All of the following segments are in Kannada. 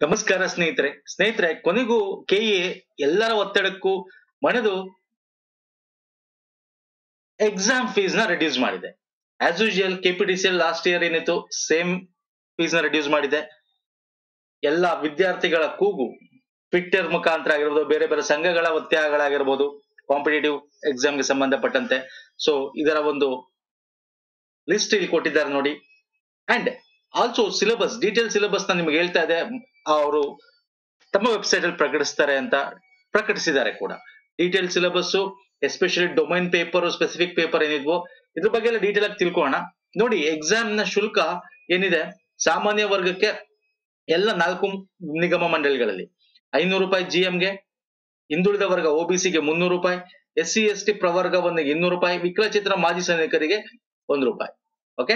ನಮಸ್ಕಾರ ಸ್ನೇಹಿತರೆ ಕೊನೆಗೂ ಕೆಇಎ ಎಲ್ಲರ ಒತ್ತಡಕ್ಕೂ ಮಣಿದು ಎಕ್ಸಾಮ್ ಫೀಸ್ ನ ರಿಡ್ಯೂಸ್ ಮಾಡಿದೆ. As usual KPTCL last year ಏನಿತ್ತು ಸೇಮ್ ಫೀಸ್ ನ ರಿಡ್ಯೂಸ್ ಮಾಡಿದೆ. ಎಲ್ಲ ವಿದ್ಯಾರ್ಥಿಗಳ ಕೂಗು ಟ್ವಿಟ್ಟರ್ ಮುಖಾಂತರ ಆಗಿರ್ಬೋದು, ಬೇರೆ ಬೇರೆ ಸಂಘಗಳ ಒತ್ತಾಯಗಳಾಗಿರ್ಬೋದು, ಕಾಂಪಿಟೇಟಿವ್ ಎಕ್ಸಾಮ್ ಗೆ ಸಂಬಂಧಪಟ್ಟಂತೆ. ಸೊ ಇದರ ಒಂದು ಲಿಸ್ಟ್ ಇಲ್ಲಿ ಕೊಟ್ಟಿದ್ದಾರೆ ನೋಡಿ. And also syllabus, detail syllabus ನ ನಿಮ್ಗೆ ಹೇಳ್ತಾ ಇದೆ, ಅವರು ತಮ್ಮ ವೆಬ್ಸೈಟ್ ಅಲ್ಲಿ ಪ್ರಕಟಿಸ್ತಾರೆ ಅಂತ ಪ್ರಕಟಿಸಿದ್ದಾರೆ ಕೂಡ. Detail syllabus, especially domain paper, specific paper ಏನಿದ್ವೋ ಇದ್ರ ಬಗ್ಗೆ ಎಲ್ಲ ಡೀಟೇಲ್ ಆಗಿ ತಿಳ್ಕೊಳ್ಳೋಣ. ನೋಡಿ, ಎಕ್ಸಾಮ್ ನ ಶುಲ್ಕ ಏನಿದೆ ಸಾಮಾನ್ಯ ವರ್ಗಕ್ಕೆ ಎಲ್ಲ 4 ನಿಗಮ ಮಂಡಳಿಗಳಲ್ಲಿ 500 ರೂಪಾಯಿ GM ಗೆ, ಹಿಂದುಳಿದ ವರ್ಗ OBC ಗೆ 300 ರೂಪಾಯಿ, SC/ST ಪ್ರವರ್ಗವೊಂದಿಗೆ 200 ರೂಪಾಯಿ, ವಿಕಲಚೇತನ ಮಾಜಿ ಸೈನಿಕರಿಗೆ 1 ರೂಪಾಯಿ. ಓಕೆ,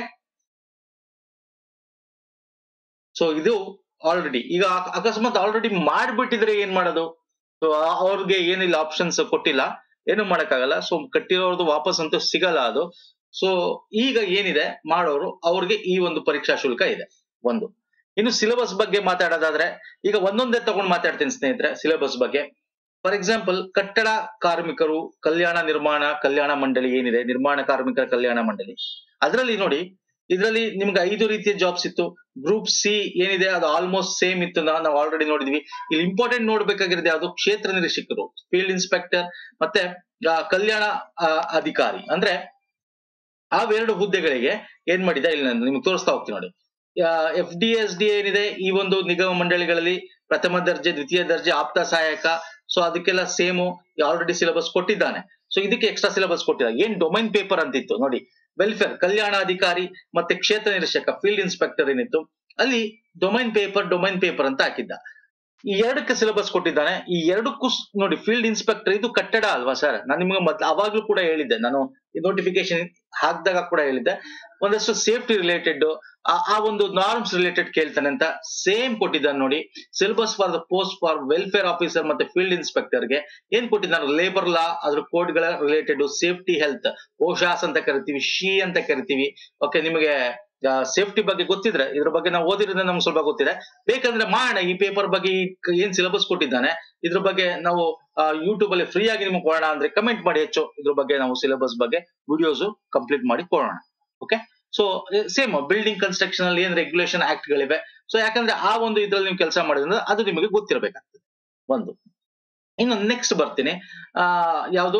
ಸೊ ಇದು ಆಲ್ರೆಡಿ ಈಗ ಅಕಸ್ಮಾತ್ ಆಲ್ರೆಡಿ ಮಾಡ್ಬಿಟ್ಟಿದ್ರೆ ಏನ್ ಮಾಡೋದು? ಸೊ ಅವ್ರಿಗೆ ಏನಿಲ್ಲ, ಆಪ್ಷನ್ಸ್ ಕೊಟ್ಟಿಲ್ಲ, ಏನು ಮಾಡಕ್ಕಾಗಲ್ಲ. ಸೊ ಕಟ್ಟಿರೋರ್ದು ವಾಪಸ್ ಅಂತೂ ಸಿಗಲ್ಲ ಅದು. ಸೊ ಈಗ ಏನಿದೆ ಮಾಡೋರು ಅವ್ರಿಗೆ ಈ ಒಂದು ಪರೀಕ್ಷಾ ಶುಲ್ಕ ಇದೆ ಒಂದು. ಇನ್ನು ಸಿಲೆಬಸ್ ಬಗ್ಗೆ ಮಾತಾಡೋದಾದ್ರೆ ಈಗ ಒಂದೊಂದೇ ತಗೊಂಡು ಮಾತಾಡ್ತೀನಿ ಸ್ನೇಹಿತರೆ. ಸಿಲೆಬಸ್ ಬಗ್ಗೆ ಫಾರ್ ಎಕ್ಸಾಂಪಲ್, ಕಟ್ಟಡ ಕಾರ್ಮಿಕರು ಕಲ್ಯಾಣ ಮಂಡಳಿ ಏನಿದೆ, ನಿರ್ಮಾಣ ಕಾರ್ಮಿಕರ ಕಲ್ಯಾಣ ಮಂಡಳಿ, ಅದರಲ್ಲಿ ನೋಡಿ, ಇದರಲ್ಲಿ ನಿಮ್ಗೆ 5 ರೀತಿಯ ಜಾಬ್ಸ್ ಇತ್ತು. ಗ್ರೂಪ್ ಸಿ ಏನಿದೆ ಅದು ಆಲ್ಮೋಸ್ಟ್ ಸೇಮ್ ಇತ್ತು, ನಾವು ಆಲ್ರೆಡಿ ನೋಡಿದ್ವಿ. ಇಲ್ಲಿ ಇಂಪಾರ್ಟೆಂಟ್ ನೋಡ್ಬೇಕಾಗಿರೋದು ಯಾವುದು? ಕ್ಷೇತ್ರ ನಿರೀಕ್ಷಕರು, ಫೀಲ್ಡ್ ಇನ್ಸ್ಪೆಕ್ಟರ್ ಮತ್ತೆ ಕಲ್ಯಾಣ ಅಧಿಕಾರಿ. ಅಂದ್ರೆ ಆ 2 ಹುದ್ದೆಗಳಿಗೆ ಏನ್ ಮಾಡಿದೆ ಇಲ್ಲಿ ನಾನು ನಿಮ್ಗೆ ತೋರಿಸ್ತಾ ಹೋಗ್ತೀನಿ ನೋಡಿ. FDSD ಏನಿದೆ ಈ ಒಂದು ನಿಗಮ ಮಂಡಳಿಗಳಲ್ಲಿ ಪ್ರಥಮ ದರ್ಜೆ, ದ್ವಿತೀಯ ದರ್ಜೆ, ಆಪ್ತ ಸಹಾಯಕ, ಸೊ ಅದಕ್ಕೆಲ್ಲ ಸೇಮು ಆಲ್ರೆಡಿ ಸಿಲೆಬಸ್ ಕೊಟ್ಟಿದ್ದಾನೆ. ಸೊ ಇದಕ್ಕೆ ಎಕ್ಸ್ಟ್ರಾ ಸಿಲೆಬಸ್ ಕೊಟ್ಟಿದ್ದಾರೆ. ಏನ್ ಡೊಮೈನ್ ಪೇಪರ್ ಅಂತಿತ್ತು ನೋಡಿ, ವೆಲ್ಫೇರ್ ಕಲ್ಯಾಣಾಧಿಕಾರಿ ಮತ್ತೆ ಕ್ಷೇತ್ರ ನಿರೀಕ್ಷಕ ಫೀಲ್ಡ್ ಇನ್ಸ್ಪೆಕ್ಟರ್ ಏನಿತ್ತು ಅಲ್ಲಿ ಡೊಮೈನ್ ಪೇಪರ್ ಅಂತ ಹಾಕಿದ್ದ. ಈ 2ಕ್ಕೆ ಸಿಲೆಬಸ್ ಕೊಟ್ಟಿದ್ದಾನೆ. ಈ 2ಕ್ಕೂ ನೋಡಿ, ಫೀಲ್ಡ್ ಇನ್ಸ್ಪೆಕ್ಟರ್ ಇದು ಕಟ್ಟಡ ಅಲ್ವಾ ಸರ್? ನಾನು ನಿಮ್ಗೆ ಅವಾಗ್ಲೂ ಕೂಡ ಹೇಳಿದ್ದೆ, ನಾನು ಈ ನೋಟಿಫಿಕೇಶನ್ ಹಾಕಿದಾಗ ಕೂಡ ಹೇಳಿದ್ದೆ, ಒಂದಷ್ಟು ಸೇಫ್ಟಿ ರಿಲೇಟೆಡ್ ಆ ಒಂದು ನಾರ್ಮ್ಸ್ ರಿಲೇಟೆಡ್ ಕೇಳ್ತಾನೆ ಅಂತ ಸೇಮ್ ಕೊಟ್ಟಿದ್ದಾನೆ ನೋಡಿ. Syllabus for the post for welfare officer ಮತ್ತೆ ಫೀಲ್ಡ್ ಇನ್ಸ್ಪೆಕ್ಟರ್ ಗೆ ಏನ್ ಕೊಟ್ಟಿದ್ದಾನೆ? ಲೇಬರ್ ಲಾ, ಅದ್ರ ಕೋಡ್ ಗಳ ರಿಲೇಟೆಡ್, ಸೇಫ್ಟಿ ಹೆಲ್ತ್, ಓಶಾಸ್ ಅಂತ ಕರಿತೀವಿ, ಶಿ ಅಂತ ಕರಿತೀವಿ. ಓಕೆ, ನಿಮಗೆ ಸೇಫ್ಟಿ ಬಗ್ಗೆ ಗೊತ್ತಿದ್ರೆ, ಇದ್ರ ಬಗ್ಗೆ ನಾವು ಓದಿರೋದ್ರೆ ನಮ್ಗೆ ಸ್ವಲ್ಪ ಗೊತ್ತಿದೆ. ಬೇಕಂದ್ರೆ ಮಾಡೋಣ ಈ ಪೇಪರ್ ಬಗ್ಗೆ, ಏನ್ ಸಿಲೆಬಸ್ ಕೊಟ್ಟಿದ್ದಾನೆ ಇದ್ರ ಬಗ್ಗೆ ನಾವು ಯೂಟ್ಯೂಬ್ ಅಲ್ಲಿ ಫ್ರೀ ಆಗಿ ನಿಮ್ಗೆ ಕೊಡೋಣ ಅಂದ್ರೆ ಕಮೆಂಟ್ ಮಾಡಿ ಹೆಚ್ಚು. ಇದ್ರ ಬಗ್ಗೆ ನಾವು ಸಿಲೆಬಸ್ ಬಗ್ಗೆ ವಿಡಿಯೋಸ್ ಕಂಪ್ಲೀಟ್ ಮಾಡಿ ಕೊಡೋಣ. Okay, so same building construction ಅಲ್ಲಿ ಏನ್ ರೆಗ್ಯುಲೇಷನ್ ಆಕ್ಟ್ ಗಳಿವೆ, ಸೊ ಯಾಕಂದ್ರೆ ಆ ಒಂದು ಇದ್ರಲ್ಲಿ ನೀವು ಕೆಲಸ ಮಾಡಿದ್ರೆ ಅದು ನಿಮಗೆ ಗೊತ್ತಿರಬೇಕಾಗ್ತದೆ ಒಂದು. ಇನ್ನು ನೆಕ್ಸ್ಟ್ ಬರ್ತೀನಿ, ಯಾವುದು?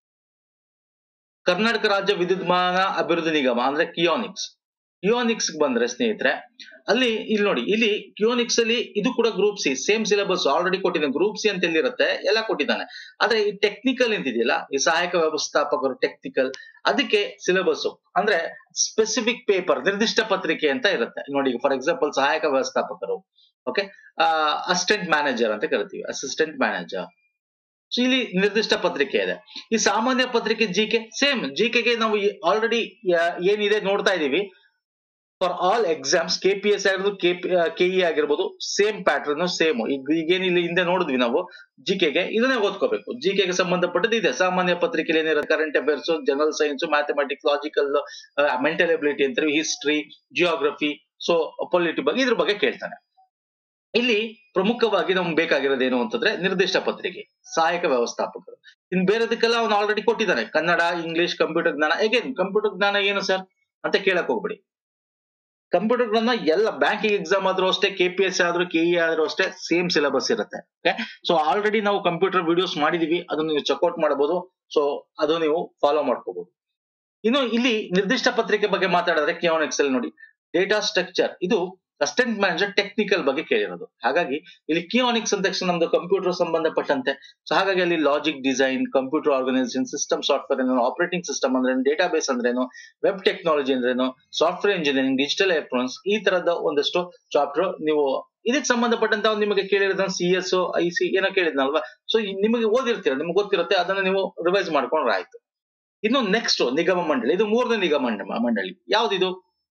ಕರ್ನಾಟಕ ರಾಜ್ಯ ವಿದ್ಯುನ್ಮಾನ ಅಭಿವೃದ್ಧಿ ನಿಗಮ ಅಂದ್ರೆ ಕಿಯೋನಿಕ್ಸ್ ಬಂದ್ರೆ ಸ್ನೇಹಿತರೆ, ಇಲ್ಲಿ ನೋಡಿ, ಇಲ್ಲಿ ಕಿಯೋನಿಕ್ಸ್ ಅಲ್ಲಿ ಇದು ಕೂಡ group C same syllabus already ಕೊಟ್ಟಿದ್ದಾನೆ. ಗ್ರೂಪ್ ಸಿ ಅಂತ ಎಲ್ಲಿರುತ್ತೆ ಎಲ್ಲ ಕೊಟ್ಟಿದ್ದಾನೆ. ಆದ್ರೆ ಈ ಟೆಕ್ನಿಕಲ್ ಎಂತಿದೆಯಲ್ಲ, ಈ ಸಹಾಯಕ ವ್ಯವಸ್ಥಾಪಕರು ಟೆಕ್ನಿಕಲ್, ಅದಕ್ಕೆ ಸಿಲೆಬಸ್ ಅಂದ್ರೆ ಸ್ಪೆಸಿಫಿಕ್ ಪೇಪರ್, ನಿರ್ದಿಷ್ಟ ಪತ್ರಿಕೆ ಅಂತ ಇರುತ್ತೆ ನೋಡಿ. ಫಾರ್ ಎಕ್ಸಾಂಪಲ್, ಸಹಾಯಕ ವ್ಯವಸ್ಥಾಪಕರು, ಓಕೆ, ಅಸಿಸ್ಟೆಂಟ್ ಮ್ಯಾನೇಜರ್ ಅಂತ ಕರಿತೀವಿ, ಅಸಿಸ್ಟೆಂಟ್ ಮ್ಯಾನೇಜರ್. ಸೊ ಇಲ್ಲಿ ನಿರ್ದಿಷ್ಟ ಪತ್ರಿಕೆ ಇದೆ. ಈ ಸಾಮಾನ್ಯ ಪತ್ರಿಕೆ ಜಿಕೆ ಸೇಮ್. ಜಿಕೆಗೆ ನಾವು ಆಲ್ರೆಡಿ ಏನಿದೆ ನೋಡ್ತಾ ಇದೀವಿ. ಫಾರ್ ಆಲ್ ಎಕ್ಸಾಮ್ಸ್ KPS ಆಗಿರ್ಬೋದು, KE ಆಗಿರ್ಬೋದು, ಸೇಮ್ ಪ್ಯಾಟರ್ನ್ ಸೇಮ್. ಈಗೇನಿಲ್ಲ ಹಿಂದೆ ನೋಡಿದ್ವಿ ನಾವು ಜಿಕೆಗೆ, ಇದನ್ನೇ ಓದ್ಕೋಬೇಕು. ಜಿಕೆಗೆ ಸಂಬಂಧಪಟ್ಟದ್ದು ಇದೆ. ಸಾಮಾನ್ಯ ಪತ್ರಿಕೆಯಲ್ಲಿ ಏನಿರುತ್ತೆ? Current affairs, general science, mathematics, logical, mental ability ಅಂತಾರೆ, ಹಿಸ್ಟ್ರಿ, ಜಿಯೋಗ್ರಫಿ, ಸೊ ಪೊಲಿಟಿ ಬಗ್ಗೆ, ಇದ್ರ ಬಗ್ಗೆ ಕೇಳ್ತಾನೆ. ಇಲ್ಲಿ ಪ್ರಮುಖವಾಗಿ ನಮ್ಗೆ ಬೇಕಾಗಿರೋದು ಏನು ಅಂತಂದ್ರೆ ನಿರ್ದಿಷ್ಟ ಪತ್ರಿಕೆ, ಸಹಾಯಕ ವ್ಯವಸ್ಥಾಪಕರು. ಇನ್ ಬೇರೆದಕ್ಕೆಲ್ಲ ಅವ್ನು ಆಲ್ರೆಡಿ ಕೊಟ್ಟಿದ್ದಾನೆ, ಕನ್ನಡ, ಇಂಗ್ಲಿಷ್, ಕಂಪ್ಯೂಟರ್ ಜ್ಞಾನ. ಅಗೇನ್ ಕಂಪ್ಯೂಟರ್ ಜ್ಞಾನ ಏನು ಸರ್ ಅಂತ ಕೇಳಕ್ ಹೋಗ್ಬಿಡಿ. ಕಂಪ್ಯೂಟರ್ ಜ್ಞಾನ ಎಲ್ಲ ಬ್ಯಾಂಕಿಂಗ್ ಎಕ್ಸಾಮ್ ಆದ್ರೂ ಅಷ್ಟೇ, KPS ಆದ್ರೂ, KE ಆದ್ರೂ ಅಷ್ಟೇ, ಸೇಮ್ ಸಿಲೆಬಸ್ ಇರುತ್ತೆ. ಓಕೆ, ಸೊ ಆಲ್ರೆಡಿ ನಾವು ಕಂಪ್ಯೂಟರ್ ವಿಡಿಯೋಸ್ ಮಾಡಿದೀವಿ, ಅದನ್ನ ನೀವು ಚೆಕ್ಔಟ್ ಮಾಡಬಹುದು. ಸೊ ಅದು ನೀವು ಫಾಲೋ ಮಾಡ್ಕೋಬಹುದು. ಇನ್ನು ಇಲ್ಲಿ ನಿರ್ದಿಷ್ಟ ಪತ್ರಿಕೆ ಬಗ್ಗೆ ಮಾತಾಡಿದ್ರೆ ಕಿಯೋನಿಕ್ಸ್ ಅಲ್ಲಿ ನೋಡಿ, ಡೇಟಾ ಸ್ಟ್ರಕ್ಚರ್, ಇದು ಅಸಿಸ್ಟೆಂಟ್ ಮ್ಯಾನೇಜರ್ ಟೆಕ್ನಿಕಲ್ ಬಗ್ಗೆ ಕೇಳಿರೋದು. ಹಾಗಾಗಿ ಇಲ್ಲಿ ಕಿಯೋನಿಕ್ಸ್ ಅಂದ ತಕ್ಷಣ ನಮ್ದು ಕಂಪ್ಯೂಟರ್ ಸಂಬಂಧಪಟ್ಟಂತೆ. ಸೊ ಹಾಗಾಗಿ ಅಲ್ಲಿ logic design, computer organisation, system software ಏನು, ಆಪರೇಟಿಂಗ್ ಸಿಸ್ಟಮ್ ಅಂದ್ರೇನು, ಡೇಟಾ ಬೇಸ್ ಅಂದ್ರೇನು, ವೆಬ್ ಟೆಕ್ನಾಲಜಿ ಅಂದ್ರೇನು, ಸಾಫ್ಟ್ವೇರ್ ಇಂಜಿನಿಯರಿಂಗ್, ಡಿಜಿಟಲ್ ಎಲೆಕ್ಟ್ರಾನಿಕ್ಸ್, ಈ ತರದ ಒಂದಷ್ಟು ಚಾಪ್ಟರ್ ನೀವು ಇದಕ್ಕೆ ಸಂಬಂಧಪಟ್ಟಂತ ನಿಮಗೆ ಕೇಳಿರೋದನ್ನ CS, IC ಏನೋ ಕೇಳಿದ್ನಲ್ವಾ. ಸೊ ನಿಮಗೆ ಓದಿರ್ತೀರ, ನಿಮ್ಗೆ ಗೊತ್ತಿರುತ್ತೆ, ಅದನ್ನ ನೀವು ರಿವೈಸ್ ಮಾಡ್ಕೊಂಡ್ರೆ ಆಯ್ತು. ಇನ್ನು ನೆಕ್ಸ್ಟ್ ನಿಗಮ ಮಂಡಳಿ, ಇದು 3ನೇ ನಿಗಮ ಮಂಡಳಿ. ಯಾವ್ದಿದು?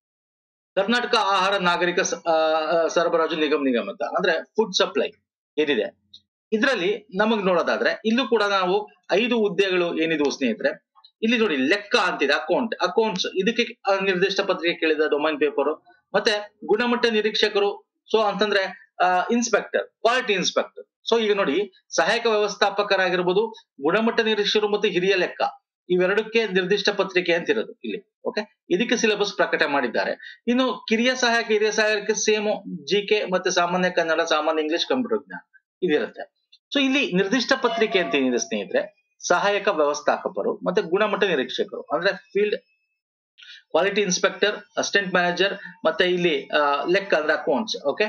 ಕರ್ನಾಟಕ ಆಹಾರ ನಾಗರಿಕ ಸರಬರಾಜು ನಿಗಮ ಅಂತ, ಅಂದ್ರೆ ಫುಡ್ ಸಪ್ಲೈ ಏನಿದೆ ಇದರಲ್ಲಿ ನಮಗ್ ನೋಡೋದಾದ್ರೆ, ಇಲ್ಲೂ ಕೂಡ ನಾವು 5 ಹುದ್ದೆಗಳು ಏನಿದ್ವು ಸ್ನೇಹಿತರೆ. ಇಲ್ಲಿ ನೋಡಿ, ಲೆಕ್ಕ ಅಂತಿದೆ, ಅಕೌಂಟ್ಸ್, ಇದಕ್ಕೆ ನಿರ್ದಿಷ್ಟ ಪತ್ರಿಕೆ ಕೇಳಿದ ಡೊಮೈನ್ ಪೇಪರ್. ಮತ್ತೆ ಗುಣಮಟ್ಟ ನಿರೀಕ್ಷಕರು, ಸೊ ಅಂತಂದ್ರೆ ಇನ್ಸ್ಪೆಕ್ಟರ್, ಕ್ವಾಲಿಟಿ ಇನ್ಸ್ಪೆಕ್ಟರ್. ಸೊ ಈಗ ನೋಡಿ, ಸಹಾಯಕ ವ್ಯವಸ್ಥಾಪಕರಾಗಿರ್ಬೋದು, ಗುಣಮಟ್ಟ ನಿರೀಕ್ಷಕರು ಮತ್ತು ಹಿರಿಯ ಲೆಕ್ಕ, ಇವೆರಡಕ್ಕೆ ನಿರ್ದಿಷ್ಟ ಪತ್ರಿಕೆ ಅಂತ ಇರೋದು ಇಲ್ಲಿ. ಓಕೆ, ಇದಕ್ಕೆ ಸಿಲೆಬಸ್ ಪ್ರಕಟ ಮಾಡಿದ್ದಾರೆ. ಇನ್ನು ಕಿರಿಯ ಸಹಾಯಕ, ಹಿರಿಯ ಸಹಾಯಕಕ್ಕೆ ಸೇಮ್ ಜಿಕೆ ಮತ್ತೆ ಸಾಮಾನ್ಯ ಕನ್ನಡ, ಸಾಮಾನ್ಯ ಇಂಗ್ಲಿಷ್, ಕಂಪ್ಯೂಟರ್ ವಿಜ್ಞಾನ ಇದಿರುತ್ತೆ. ಸೊ ಇಲ್ಲಿ ನಿರ್ದಿಷ್ಟ ಪತ್ರಿಕೆ ಅಂತ ಏನಿದೆ ಸ್ನೇಹಿತರೆ, ಸಹಾಯಕ ವ್ಯವಸ್ಥಾಪಕರು ಮತ್ತೆ ಗುಣಮಟ್ಟ ನಿರೀಕ್ಷಕರು ಅಂದ್ರೆ field quality inspector, assistant manager, ಮತ್ತೆ ಇಲ್ಲಿ ಲೆಕ್ಕ ಅಂದ್ರೆ ಅಕೌಂಟ್ಸ್. ಓಕೆ,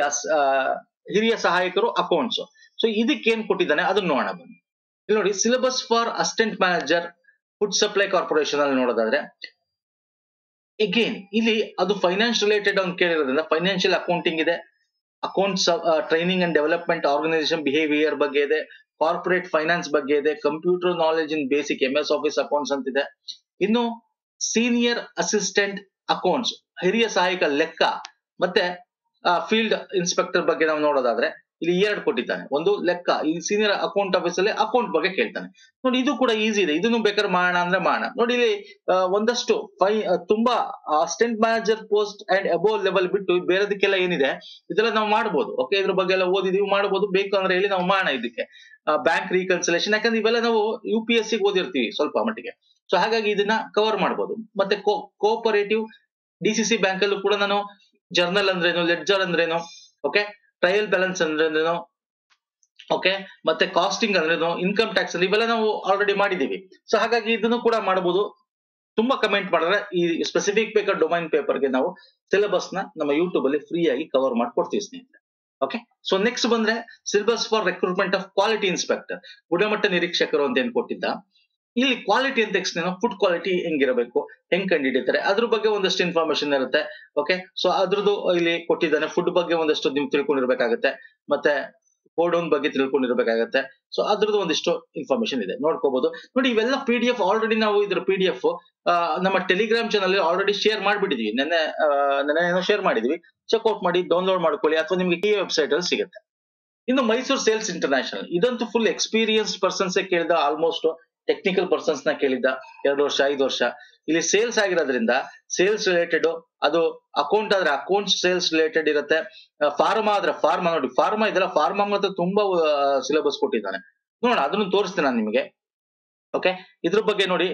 ಹಿರಿಯ ಸಹಾಯಕರು ಅಕೌಂಟ್ಸ್. ಸೊ ಇದಕ್ಕೆ ಏನ್ ಕೊಟ್ಟಿದ್ದಾನೆ ಅದನ್ನ ನೋಡೋಣ ಬನ್ನಿ. ಇಲ್ಲಿ ನೋಡಿ, syllabus for assistant manager food supply corporation ಅಲ್ಲಿ ನೋಡೋದಾದ್ರೆ, ಅಗೇನ್ ಇಲ್ಲಿ ಅದು ಫೈನಾನ್ಸ್ ರಿಲೇಟೆಡ್ ಅಂತ ಕೇಳಿರೋದ್ರಿಂದ ಫೈನಾನ್ಷಿಯಲ್ ಅಕೌಂಟಿಂಗ್ ಇದೆ, accounts training and development, organisation behaviour ಬಗ್ಗೆ ಇದೆ, ಕಾರ್ಪೊರೇಟ್ ಫೈನಾನ್ಸ್ ಬಗ್ಗೆ ಇದೆ, computer knowledge in basic MS office accounts ಅಂತಿದೆ. ಇನ್ನು ಸೀನಿಯರ್ ಅಸಿಸ್ಟೆಂಟ್ ಅಕೌಂಟ್ಸ್, ಹಿರಿಯ ಸಹಾಯಕ ಲೆಕ್ಕ, ಮತ್ತೆ ಫೀಲ್ಡ್ ಇನ್ಸ್ಪೆಕ್ಟರ್ ಬಗ್ಗೆ ನಾವು ನೋಡೋದಾದ್ರೆ ಇಲ್ಲಿ 2 ಕೊಟ್ಟಿದ್ದಾನೆ. ಒಂದು ಲೆಕ್ಕ, ಈ ಸೀನಿಯರ್ ಅಕೌಂಟ್ ಆಫೀಸ್ ಅಲ್ಲಿ ಅಕೌಂಟ್ ಬಗ್ಗೆ ಕೇಳ್ತಾನೆ. ನೋಡಿ, ಇದು ಕೂಡ ಈಸಿ ಇದೆ, ಇದನ್ನು ಬೇಕಾದ್ರೆ ಮಾಡೋಣ ಅಂದ್ರೆ ಮಾಡೋಣ. ನೋಡಿ ಇಲ್ಲಿ ಒಂದಷ್ಟು ತುಂಬಾ assistant manager post and above level ಬಿಟ್ಟು ಬೇರೆದಕ್ಕೆಲ್ಲ ಏನಿದೆ ಇದೆಲ್ಲ ನಾವು ಮಾಡ್ಬೋದು. ಓಕೆ, ಇದ್ರ ಬಗ್ಗೆ ಎಲ್ಲ ಓದಿದೀವಿ, ಮಾಡ್ಬೋದು. ಬೇಕು ಅಂದ್ರೆ ಹೇಳಿ ನಾವು ಮಾಡೋಣ ಇದಕ್ಕೆ. ಬ್ಯಾಂಕ್ ರೀಕನ್ಸಿಲೇಷನ್, ಯಾಕಂದ್ರೆ ಇವೆಲ್ಲ ನಾವು UPSC ಓದಿರ್ತೀವಿ ಸ್ವಲ್ಪ ಮಟ್ಟಿಗೆ. ಸೊ ಹಾಗಾಗಿ ಇದನ್ನ ಕವರ್ ಮಾಡ್ಬೋದು. ಮತ್ತೆ ಕೋಆಪರೇಟಿವ್ DCC ಬ್ಯಾಂಕ್ ಅಲ್ಲೂ ಕೂಡ ನಾನು ಜರ್ನಲ್ ಅಂದ್ರೇನು, ಲೆಡ್ಜರ್ ಅಂದ್ರೇನು, ಓಕೆ, ಟ್ರಯಲ್ ಬ್ಯಾಲೆನ್ಸ್ ಅಂದ್ರೇನು, ಓಕೆ, ಮತ್ತೆ ಕಾಸ್ಟಿಂಗ್ ಅಂದ್ರೇನು, ಇನ್ಕಮ್ ಟ್ಯಾಕ್ಸ್ ಅಲ್ಲಿ ಇವೆಲ್ಲ ನಾವು ಆಲ್ರೆಡಿ ಮಾಡಿದೀವಿ. ಸೊ ಹಾಗಾಗಿ ಇದನ್ನು ಕೂಡ ಮಾಡಬಹುದು. ತುಂಬಾ ಕಮೆಂಟ್ ಮಾಡಿದ್ರೆ ಈ ಸ್ಪೆಸಿಫಿಕ್ ಬೇಕಾದ ಡೊಮೈನ್ ಪೇಪರ್ಗೆ ನಾವು ಸಿಲೆಬಸ್ ನ ನಮ್ಮ ಯೂಟ್ಯೂಬ್ ಅಲ್ಲಿ ಫ್ರೀ ಆಗಿ ಕವರ್ ಮಾಡ್ಕೊಡ್ತೀವಿ ಸ್ನೇಹಿತರೆ. ಓಕೆ, ಸೊ ನೆಕ್ಸ್ಟ್ ಬಂದ್ರೆ syllabus for recruitment of quality inspector, ಗುಣಮಟ್ಟ ನಿರೀಕ್ಷಕರು ಅಂತ ಏನ್ ಕೊಟ್ಟಿದ್ದ. ಇಲ್ಲಿ ಕ್ವಾಲಿಟಿ ಅಂತ ತಕ್ಷಣ ಫುಡ್ ಕ್ವಾಲಿಟಿ ಹೆಂಗಿರಬೇಕು, ಹೆಂಗ್ ಕಂಡುಹಿಡಿತಾರೆ ಅದ್ರ ಬಗ್ಗೆ ಒಂದಷ್ಟು ಇನ್ಫಾರ್ಮೇಶನ್ ಇರುತ್ತೆ. ಓಕೆ, ಸೊ ಅದ್ರದ್ದು ಇಲ್ಲಿ ಕೊಟ್ಟಿದ್ದಾನೆ. ಫುಡ್ ಬಗ್ಗೆ ಒಂದಷ್ಟು ನೀವು ತಿಳ್ಕೊಂಡಿರ್ಬೇಕಾಗತ್ತೆ, ಮತ್ತೆ ಗೋಡೌನ್ ಬಗ್ಗೆ ತಿಳ್ಕೊಂಡಿರ್ಬೇಕಾಗತ್ತೆ. ಸೊ ಅದ್ರದ್ದು ಒಂದಿಷ್ಟು ಇನ್ಫಾರ್ಮೇಶನ್ ಇದೆ, ನೋಡ್ಕೋಬಹುದು. ನೋಡಿ, ಇವೆಲ್ಲ PDF ಆಲ್ರೆಡಿ ನಾವು ಇದ್ರ PDF ನಮ್ಮ ಟೆಲಿಗ್ರಾಮ್ ಚಾನಲ್ ಆಲ್ರೆಡಿ ಶೇರ್ ಮಾಡ್ಬಿಟ್ಟಿದೀವಿ. ನೆನ್ನೆ ಏನೋ ಶೇರ್ ಮಾಡಿದೀವಿ. ಚೆಕ್ಔಟ್ ಮಾಡಿ, ಡೌನ್ಲೋಡ್ ಮಾಡ್ಕೊಳ್ಳಿ, ಅಥವಾ ನಿಮ್ಗೆ ಈ ವೆಬ್ಸೈಟ್ ಅಲ್ಲಿ ಸಿಗುತ್ತೆ. ಇನ್ನು ಮೈಸೂರು ಸೇಲ್ಸ್ ಇಂಟರ್ನ್ಯಾಷನಲ್, ಇದಂತೂ ಫುಲ್ ಎಕ್ಸ್ಪೀರಿಯನ್ಸ್ ಪರ್ಸನ್ಸ್ ಕೇಳಿದ, ಆಲ್ಮೋಸ್ಟ್ ಟೆಕ್ನಿಕಲ್ ಪರ್ಸನ್ಸ್ ನ ಕೇಳಿದ್ದ 2 ವರ್ಷ 5 ವರ್ಷ. ಇಲ್ಲಿ ಸೇಲ್ಸ್ ಆಗಿರೋದ್ರಿಂದ ಸೇಲ್ಸ್ ರಿಲೇಟೆಡ್, ಅದು ಅಕೌಂಟ್ ಆದ್ರೆ ಅಕೌಂಟ್ಸ್ ಸೇಲ್ಸ್ ರಿಲೇಟೆಡ್ ಇರುತ್ತೆ. ಫಾರ್ಮಾ ಆದ್ರೆ ಫಾರ್ಮಾ, ನೋಡಿ ಫಾರ್ಮಾ ಇದೆಲ್ಲ, ಫಾರ್ಮಾ ಮತ್ತೆ ತುಂಬಾ ಸಿಲೆಬಸ್ ಕೊಟ್ಟಿದ್ದಾನೆ. ನೋಡೋಣ, ಅದನ್ನು ತೋರಿಸ್ತೇನೆ ನಾನು ನಿಮಗೆ. ಓಕೆ, ಇದ್ರ ಬಗ್ಗೆ ನೋಡಿ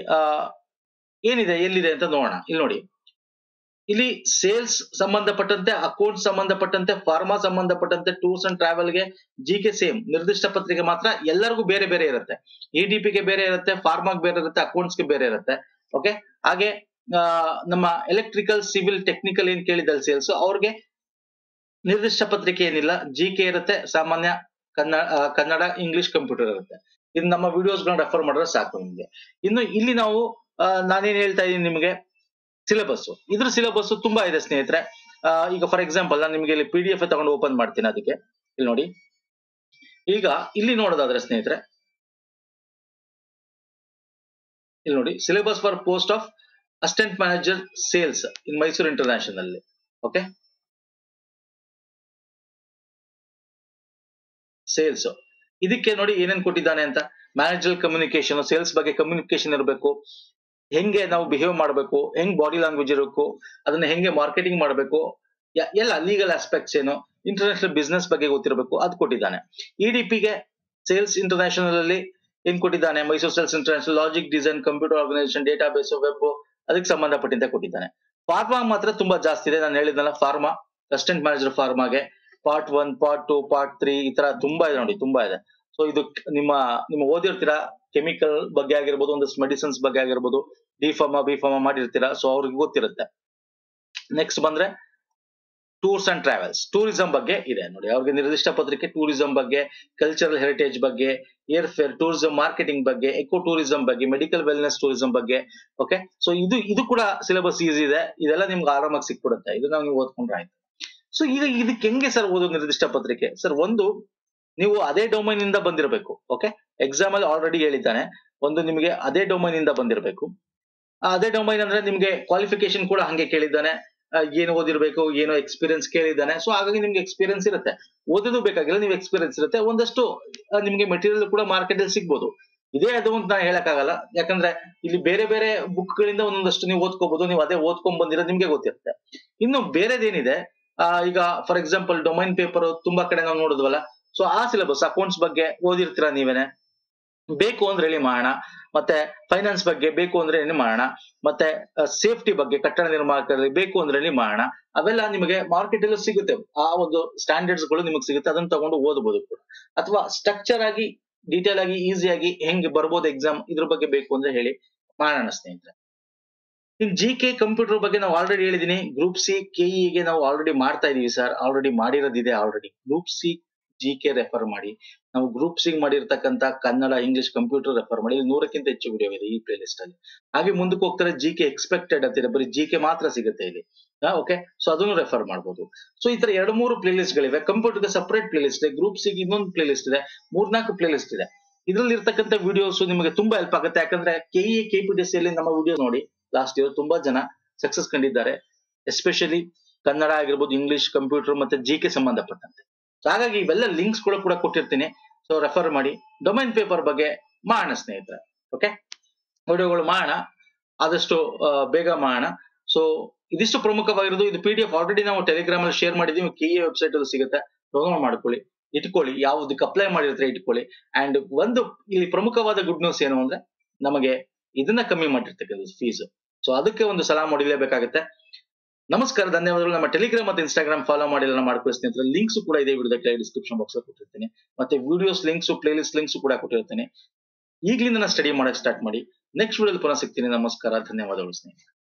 ಏನಿದೆ ಎಲ್ಲಿದೆ ಅಂತ ನೋಡೋಣ. ಇಲ್ಲಿ ನೋಡಿ, ಇಲ್ಲಿ ಸೇಲ್ಸ್ ಸಂಬಂಧಪಟ್ಟಂತೆ, ಅಕೌಂಟ್ ಸಂಬಂಧಪಟ್ಟಂತೆ, ಫಾರ್ಮಾ ಸಂಬಂಧಪಟ್ಟಂತೆ, ಟೂರ್ಸ್ ಅಂಡ್ ಟ್ರಾವೆಲ್ ಗೆ GK ಸೇಮ್, ನಿರ್ದಿಷ್ಟ ಪತ್ರಿಕೆ ಮಾತ್ರ ಎಲ್ಲರಿಗೂ ಬೇರೆ ಬೇರೆ ಇರುತ್ತೆ. EDP ಗೆ ಬೇರೆ ಇರುತ್ತೆ, ಫಾರ್ಮಾಗೆ ಬೇರೆ ಇರುತ್ತೆ, ಅಕೌಂಟ್ಸ್ ಗೆ ಬೇರೆ ಇರುತ್ತೆ. ಓಕೆ, ಹಾಗೆ ನಮ್ಮ ಎಲೆಕ್ಟ್ರಿಕಲ್, ಸಿವಿಲ್, ಟೆಕ್ನಿಕಲ್ ಏನ್ ಕೇಳಿದಲ್ಲಿ ಸೇಲ್ಸ್, ಅವ್ರಿಗೆ ನಿರ್ದಿಷ್ಟ ಪತ್ರಿಕೆ ಏನಿಲ್ಲ, GK ಇರುತ್ತೆ, ಸಾಮಾನ್ಯ ಕನ್ನಡ, ಇಂಗ್ಲಿಷ್, ಕಂಪ್ಯೂಟರ್ ಇರುತ್ತೆ. ಇದು ನಮ್ಮ ವಿಡಿಯೋಸ್ ಗಳನ್ನ ರೆಫರ್ ಮಾಡಿದ್ರೆ ಸಾಕು ನಿಮ್ಗೆ. ಇನ್ನು ಇಲ್ಲಿ ನಾವು ನಾನೇನ್ ಹೇಳ್ತಾ ಇದೀನಿ ನಿಮ್ಗೆ, ಸಿಲೆಬಸ್, ಇದ್ರ ಸಿಲೆಬಸ್ ತುಂಬಾ ಇದೆ ಸ್ನೇಹಿತರೆ. ಈಗ ಫಾರ್ ಎಕ್ಸಾಂಪಲ್ ನಾನು ನಿಮ್ಗೆ ಇಲ್ಲಿ PDF ತಗೊಂಡು ಓಪನ್ ಮಾಡ್ತೀನಿ. ಅದಕ್ಕೆ ಇಲ್ಲಿ ನೋಡಿ, ಈಗ ಇಲ್ಲಿ ನೋಡೋದಾದ್ರೆ ಸ್ನೇಹಿತರೆ, ಇಲ್ಲಿ ನೋಡಿ, syllabus for post of assistant manager sales in Mysuru international. Okay, sales ಇದಕ್ಕೆ ನೋಡಿ ಏನೇನ್ ಕೊಟ್ಟಿದ್ದಾನೆ ಅಂತ. ಮ್ಯಾನೇಜರ್ ಕಮ್ಯುನಿಕೇಶನ್, ಸೇಲ್ಸ್ ಬಗ್ಗೆ ಕಮ್ಯುನಿಕೇಶನ್ ಇರಬೇಕು, ಹೆಂಗೆ ನಾವು ಬಿಹೇವ್ ಮಾಡಬೇಕು, ಹೆಂಗ್ ಬಾಡಿ ಲ್ಯಾಂಗ್ವೇಜ್ ಇರಬೇಕು, ಅದನ್ನ ಹೆಂಗೆ ಮಾರ್ಕೆಟಿಂಗ್ ಮಾಡಬೇಕು, ಎಲ್ಲ ಲೀಗಲ್ ಆಸ್ಪೆಕ್ಟ್ಸ್ ಏನು, ಇಂಟರ್ನ್ಯಾಷನಲ್ ಬಿಸ್ನೆಸ್ ಬಗ್ಗೆ ಗೊತ್ತಿರಬೇಕು, ಅದು ಕೊಟ್ಟಿದ್ದಾನೆ. EDP ಗೆ ಸೇಲ್ಸ್ ಇಂಟರ್ನ್ಯಾಷನಲ್ ಅಲ್ಲಿ ಏನ್ ಕೊಟ್ಟಿದ್ದಾನೆ, Mysuru sales international, logic design, computer organisation, database, web, ಅದಕ್ಕೆ ಸಂಬಂಧಪಟ್ಟಂತೆ ಕೊಟ್ಟಿದ್ದಾನೆ. ಫಾರ್ಮಾ ಮಾತ್ರ ತುಂಬಾ ಜಾಸ್ತಿ ಇದೆ. ನಾನು ಹೇಳಿದ್ನಲ್ಲ, ಫಾರ್ಮಾ ಅಸಿಸ್ಟೆಂಟ್ ಮ್ಯಾನೇಜರ್ ಫಾರ್ಮಾಗೆ ಪಾರ್ಟ್ 1, ಪಾರ್ಟ್ 2, ಪಾರ್ಟ್ 3 ಈ ತರ ತುಂಬಾ ಇದೆ ನೋಡಿ, ತುಂಬಾ ಇದೆ. ಸೊ ಇದು ನಿಮ್ಮ ಓದಿರ್ತೀರಾ, ಕೆಮಿಕಲ್ ಬಗ್ಗೆ ಆಗಿರ್ಬೋದು, ಒಂದಷ್ಟು ಮೆಡಿಸಿನ್ಸ್ ಬಗ್ಗೆ ಆಗಿರ್ಬೋದು, B.Pharma ಮಾಡಿರ್ತೀರಾ, ಸೊ ಅವ್ರಿಗೆ ಗೊತ್ತಿರುತ್ತೆ. ನೆಕ್ಸ್ಟ್ ಬಂದ್ರೆ ಟೂರ್ಸ್ ಅಂಡ್ ಟ್ರಾವೆಲ್ಸ್, ಟೂರಿಸಂ ಬಗ್ಗೆ ಇದೆ ನೋಡಿ, ಅವ್ರಿಗೆ ನಿರ್ದಿಷ್ಟ ಪತ್ರಿಕೆ ಟೂರಿಸಂ ಬಗ್ಗೆ, ಕಲ್ಚರಲ್ ಹೆರಿಟೇಜ್ ಬಗ್ಗೆ, ಏರ್ ಫೇರ್, ಟೂರಿಸಂ ಮಾರ್ಕೆಟಿಂಗ್ ಬಗ್ಗೆ, ಎಕೋ ಟೂರಿಸಂ ಬಗ್ಗೆ, ಮೆಡಿಕಲ್ ವೆಲ್ನೆಸ್ ಟೂರಿಸಂ ಬಗ್ಗೆ. ಓಕೆ, ಸೊ ಇದು ಕೂಡ ಸಿಲೆಬಸ್ ಈಸಿ ಇದೆ. ಇದೆಲ್ಲ ನಿಮ್ಗೆ ಆರಾಮಾಗಿ ಸಿಕ್ಬಿಡುತ್ತೆ, ಇದನ್ನ ನೀವು ಓದ್ಕೊಂಡ್ರೆ ಆಯ್ತು. ಸೊ ಈಗ ಇದಕ್ಕೆ ಹೆಂಗೆ ಸರ್ ಓದೋ ನಿರ್ದಿಷ್ಟ ಪತ್ರಿಕೆ? ಸರ್, ಒಂದು ನೀವು ಅದೇ ಡೊಮೈನ್ ಇಂದ ಬಂದಿರಬೇಕು. ಓಕೆ, ಎಕ್ಸಾಮ್ ಅಲ್ಲಿ ಆಲ್ರೆಡಿ ಹೇಳಿದ್ದಾನೆ, ಒಂದು ನಿಮಗೆ ಅದೇ ಡೊಮೈನ್ ಇಂದ ಬಂದಿರಬೇಕು. ಅದೇ ಡೊಮೈನ್ ಅಂದ್ರೆ ನಿಮ್ಗೆ ಕ್ವಾಲಿಫಿಕೇಶನ್ ಕೂಡ ಹಂಗೆ ಕೇಳಿದ್ದಾನೆ, ಏನು ಓದಿರ್ಬೇಕು, ಏನೋ ಎಕ್ಸ್ಪೀರಿಯನ್ಸ್ ಕೇಳಿದ್ದಾನೆ. ಸೊ ಹಾಗಾಗಿ ನಿಮ್ಗೆ ಎಕ್ಸ್ಪೀರಿಯನ್ಸ್ ಇರುತ್ತೆ, ಓದೋದು ಬೇಕಾಗಿಲ್ಲ, ನೀವು ಎಕ್ಸ್ಪೀರಿಯನ್ಸ್ ಇರುತ್ತೆ. ಒಂದಷ್ಟು ನಿಮ್ಗೆ ಮೆಟೀರಿಯಲ್ ಕೂಡ ಮಾರ್ಕೆಟ್ ಅಲ್ಲಿ ಸಿಗ್ಬೋದು. ಇದೇ ಅದು ಅಂತ ನಾನು ಹೇಳಕ್ಕಾಗಲ್ಲ, ಯಾಕಂದ್ರೆ ಇಲ್ಲಿ ಬೇರೆ ಬೇರೆ ಬುಕ್ ಗಳಿಂದ ಒಂದೊಂದಷ್ಟು ನೀವು ಓದ್ಕೋಬಹುದು. ನೀವು ಅದೇ ಓದ್ಕೊಂಡ್ ಬಂದಿರೋ ನಿಮ್ಗೆ ಗೊತ್ತಿರುತ್ತೆ. ಇನ್ನು ಬೇರೆದೇನಿದೆ, ಈಗ ಫಾರ್ ಎಕ್ಸಾಂಪಲ್ ಡೊಮೈನ್ ಪೇಪರ್ ತುಂಬಾ ಕಡೆ ನಾವು ನೋಡಿದ್ವಲ್ಲ, ಸೊ ಆ ಸಿಲೆಬಸ್ ಅಕೌಂಟ್ಸ್ ಬಗ್ಗೆ ಓದಿರ್ತೀರಾ ನೀವೇನೆ. ಬೇಕು ಅಂದ್ರೆ ಹೇಳಿ ಮಾಡೋಣ. ಮತ್ತೆ ಫೈನಾನ್ಸ್ ಬಗ್ಗೆ ಬೇಕು ಅಂದ್ರೆ ಹೇಳಿ ಮಾಡೋಣ. ಮತ್ತೆ ಸೇಫ್ಟಿ ಬಗ್ಗೆ ಕಟ್ಟಡ ನಿರ್ಮಾಣದಲ್ಲಿ ಬೇಕು ಅಂದ್ರೆ ಹೇಳಿ ಮಾಡೋಣ. ಅವೆಲ್ಲ ನಿಮಗೆ ಮಾರ್ಕೆಟ್ ಅಲ್ಲಿ ಸಿಗುತ್ತೆ, ಆ ಒಂದು ಸ್ಟ್ಯಾಂಡರ್ಡ್ಸ್ ಗಳು ನಿಮಗೆ ಸಿಗುತ್ತೆ, ಅದನ್ನ ತಗೊಂಡು ಓದಬಹುದು ಕೂಡ. ಅಥವಾ ಸ್ಟ್ರಕ್ಚರ್ ಆಗಿ ಡೀಟೇಲ್ ಆಗಿ ಈಸಿಯಾಗಿ ಹೆಂಗ್ ಬರ್ಬೋದು ಎಕ್ಸಾಮ್, ಇದ್ರ ಬಗ್ಗೆ ಬೇಕು ಅಂದ್ರೆ ಹೇಳಿ ಮಾಡೋಣ ಸ್ನೇಹಿತರೆ. ಇನ್ ಜಿ ಕೆ ಕಂಪ್ಯೂಟರ್ ಬಗ್ಗೆ ನಾವು ಆಲ್ರೆಡಿ ಹೇಳಿದೀನಿ. ಗ್ರೂಪ್ ಸಿ ಕೆಇಗೆ ನಾವು ಆಲ್ರೆಡಿ ಮಾಡ್ತಾ ಇದೀವಿ ಸರ್, ಆಲ್ರೆಡಿ ಮಾಡಿರೋದಿದೆ. Already group C G K refer ಮಾಡಿ. ನಾವು ಗ್ರೂಪ್ ಸಿ ಮಾಡಿರ್ತಕ್ಕಂತ ಕನ್ನಡ ಇಂಗ್ಲಿಷ್ ಕಂಪ್ಯೂಟರ್ ರೆಫರ್ ಮಾಡಿ. ಇದು 100ಕ್ಕಿಂತ ಹೆಚ್ಚು ವಿಡಿಯೋ ಇದೆ ಈ ಪ್ಲೇ ಲಿಸ್ಟ್ ಅಲ್ಲಿ. ಹಾಗೆ ಮುಂದಕ್ಕೆ ಹೋಗ್ತಾರೆ ಜಿ ಕೆ ಎಕ್ಸ್ಪೆಕ್ಟೆಡ್ ಅಂತಿದೆ, ಬರೀ ಜಿ ಕೆ ಮಾತ್ರ ಸಿಗುತ್ತೆ ಇಲ್ಲಿ. ಓಕೆ, ಸೊ ಅದನ್ನು ರೆಫರ್ ಮಾಡಬಹುದು. ಸೊ ಈ ತರ 2-3 ಪ್ಲೇ ಲಿಸ್ಟ್ ಗಳಿವೆ. ಕಂಪ್ಯೂಟರ್ಗೆ ಸಪರೇಟ್ ಪ್ಲೇ ಲಿಸ್ಟ್ ಇದೆ, ಗ್ರೂಪ್ ಸಿ ಇನ್ನೊಂದು ಪ್ಲೇ ಲಿಸ್ಟ್ ಇದೆ, 3-4 ಪ್ಲೇ ಲಿಸ್ಟ್ ಇದೆ. ಇದ್ರಲ್ಲಿ ಇರ್ತಕ್ಕಂಥ ವಿಡಿಯೋಸ್ ನಿಮಗೆ ತುಂಬಾ ಹೆಲ್ಪ್ ಆಗುತ್ತೆ. ಯಾಕಂದ್ರೆ ಕೆಇ ಕೆಪಿಟಿಸಿ ಅಲ್ಲಿ ನಮ್ಮ ವಿಡಿಯೋ ನೋಡಿ ಲಾಸ್ಟ್ ಇಯರ್ ತುಂಬಾ ಜನ ಸಕ್ಸಸ್ ಕಂಡಿದ್ದಾರೆ, ಎಸ್ಪೆಷಲಿ ಕನ್ನಡ ಆಗಿರ್ಬೋದು, ಇಂಗ್ಲಿಷ್ ಕಂಪ್ಯೂಟರ್ ಮತ್ತೆ ಜಿ ಕೆ ಸಂಬಂಧಪಟ್ಟಂತೆ. ಹಾಗಾಗಿ ಇವೆಲ್ಲ ಲಿಂಕ್ಸ್ ಕೂಡ ಕೊಟ್ಟಿರ್ತೀನಿ, ಸೊ ರೆಫರ್ ಮಾಡಿ. ಡೊಮೈನ್ ಪೇಪರ್ ಬಗ್ಗೆ ಮಾಡೋಣ ಸ್ನೇಹಿತರೆ. ಓಕೆ, ವಿಡಿಯೋಗಳು ಮಾಡೋಣ, ಆದಷ್ಟು ಬೇಗ ಮಾಡೋಣ. ಸೊ ಇದಿಷ್ಟು ಪ್ರಮುಖವಾಗಿರೋದು. ಇದು PDF ಆಲ್ರೆಡಿ ನಾವು ಟೆಲಿಗ್ರಾಮ್ ಅಲ್ಲಿ ಶೇರ್ ಮಾಡಿದೀವಿ, ಕೆಇ ವೆಬ್ಸೈಟ್ ಅಲ್ಲಿ ಸಿಗುತ್ತೆ, ಡೌನ್ಲೋಡ್ ಮಾಡ್ಕೊಳ್ಳಿ, ಇಟ್ಕೊಳ್ಳಿ, ಯಾವುದಕ್ಕೆ ಅಪ್ಲೈ ಮಾಡಿರ್ತಾರೆ ಇಟ್ಕೊಳ್ಳಿ. ಅಂಡ್ ಒಂದು ಇಲ್ಲಿ ಪ್ರಮುಖವಾದ ಗುಡ್ ನ್ಯೂಸ್ ಏನು ಅಂದ್ರೆ, ನಮಗೆ ಇದನ್ನ ಕಮ್ಮಿ ಮಾಡಿರ್ತಕ್ಕಂಥ ಫೀಸ್. ಸೊ ಅದಕ್ಕೆ ಒಂದು ಸಲ ಮಾಡಿಲೇಬೇಕಾಗುತ್ತೆ. ನಮಸ್ಕಾರ, ಧನ್ಯವಾದಗಳು. ನಮ್ಮ ಟೆಲಿಗ್ರಾಮ್ ಮತ್ತೆ ಇನ್ಸ್ಟಾಗ್ರಾಮ್ ಫಾಲೋ ಮಾಡಿಲ್ಲ ಮಾಡ್ಕೊಳ್ಳಿ ಸ್ನೇಹಿತರೆ. ಲಿಂಕ್ಸ್ ಕೂಡ ಇದೆ ವಿಡಿಯೋದ ಡಿಸ್ಕ್ರಿಪ್ಷನ್ ಬಾಕ್ಸ್ ಅಲ್ಲಿ ಕೊಟ್ಟಿರ್ತೀನಿ. ಮತ್ತೆ videos links, playlist links ಕೂಡ ಕೊಟ್ಟಿರ್ತೀನಿ. ಈಗಲಿಂದ ಸ್ಟಡಿ ಮಾಡಕ್ ಸ್ಟಾರ್ಟ್ ಮಾಡಿ. ನೆಕ್ಸ್ಟ್ ವಿಡಿಯೋದಲ್ಲಿ ಪುನಃ ಸಿಗ್ತೀನಿ. ನಮಸ್ಕಾರ, ಧನ್ಯವಾದಗಳು ಸ್ನೇಹಿತರೆ.